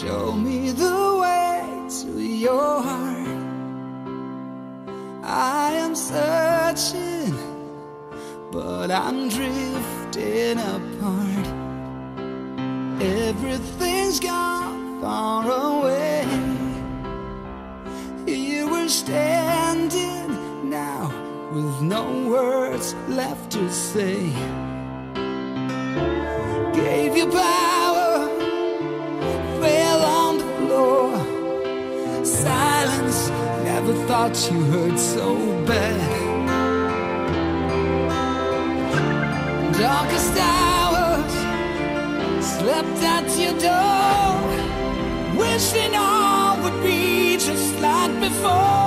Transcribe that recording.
show me the way to your heart. I am searching, but I'm drifting apart. Everything's gone far away. Here we're standing now with no words left to say. Gave you power, fell on the floor. Silence, never thought you hurt so bad. Darkest hours, slept at your door, wishing all would be just like before.